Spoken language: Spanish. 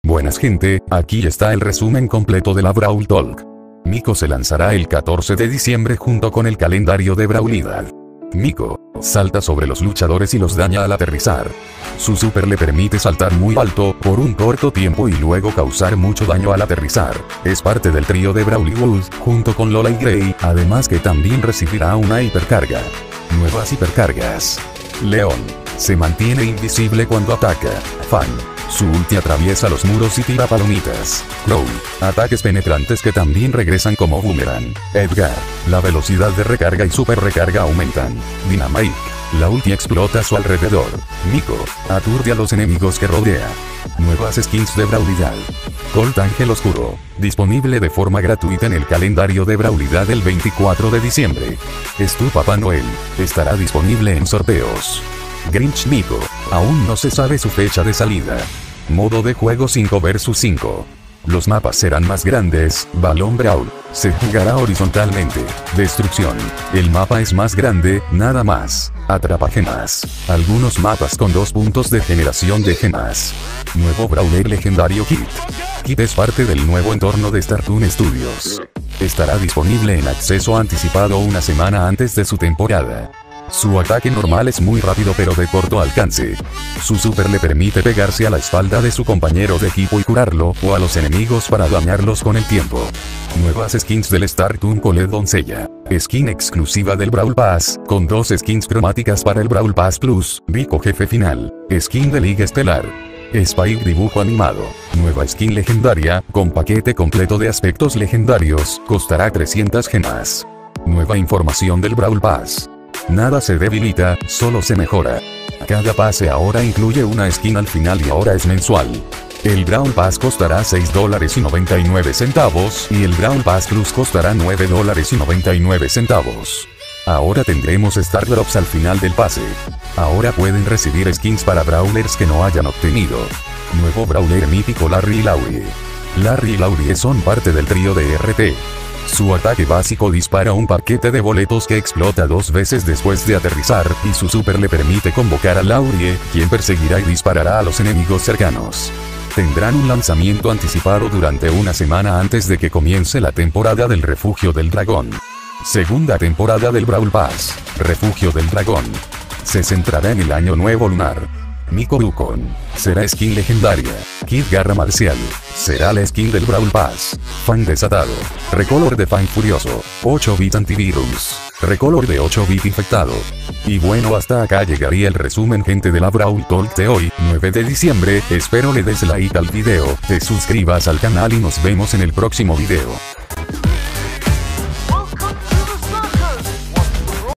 Buenas gente, aquí está el resumen completo de la Brawl Talk. Miko se lanzará el 14 de diciembre junto con el calendario de Brawlidad. Miko salta sobre los luchadores y los daña al aterrizar. Su super le permite saltar muy alto por un corto tiempo y luego causar mucho daño al aterrizar. Es parte del trío de Brawlwood junto con Lola y Gray, además que también recibirá una hipercarga. Nuevas hipercargas. León se mantiene invisible cuando ataca. Fan. Su ulti atraviesa los muros y tira palomitas. Crow. Ataques penetrantes que también regresan como boomerang. Edgar. La velocidad de recarga y super recarga aumentan. Dynamite. La ulti explota a su alrededor. Miko. Aturde a los enemigos que rodea. Nuevas skins de Brawlidad. Colt Ángel Oscuro. Disponible de forma gratuita en el calendario de Brawlidad el 24 de diciembre. Stu Papá Noel. Estará disponible en sorteos. Grinch Miko. Aún no se sabe su fecha de salida. Modo de juego 5 vs 5. Los mapas serán más grandes. Balón Brawl. Se jugará horizontalmente. Destrucción. El mapa es más grande, nada más. Atrapa gemas. Algunos mapas con 2 puntos de generación de gemas. Nuevo Brawler legendario Kit. Kit es parte del nuevo entorno de StarToon Studios. Estará disponible en acceso anticipado una semana antes de su temporada. Su ataque normal es muy rápido pero de corto alcance. Su super le permite pegarse a la espalda de su compañero de equipo y curarlo, o a los enemigos para dañarlos con el tiempo. Nuevas skins del StarToon Colette Doncella. Skin exclusiva del Brawl Pass, con 2 skins cromáticas para el Brawl Pass Plus. Rico Jefe Final. Skin de Liga Estelar. Spike dibujo animado. Nueva skin legendaria, con paquete completo de aspectos legendarios, costará 300 gemas. Nueva información del Brawl Pass. Nada se debilita, solo se mejora. Cada pase ahora incluye una skin al final y ahora es mensual. El Brawl Pass costará $6.99 y el Brawl Pass Plus costará $9.99. Ahora tendremos Star Drops al final del pase. Ahora pueden recibir skins para Brawlers que no hayan obtenido. Nuevo Brawler mítico Larry y Laurie. Larry y Laurie son parte del trío de RT. Su ataque básico dispara un paquete de boletos que explota 2 veces después de aterrizar, y su super le permite convocar a Laurie, quien perseguirá y disparará a los enemigos cercanos. Tendrán un lanzamiento anticipado durante una semana antes de que comience la temporada del Refugio del Dragón. Segunda temporada del Brawl Pass, Refugio del Dragón. Se centrará en el año nuevo lunar. Miko Yukon. Será skin legendaria. Kid Garra Marcial. Será la skin del Brawl Pass. Fan desatado. Recolor de Fan furioso. 8-bit antivirus. Recolor de 8-bit infectado. Y bueno, hasta acá llegaría el resumen gente de la Brawl Talk de hoy, 9 de diciembre. Espero le des like al video, te suscribas al canal y nos vemos en el próximo video.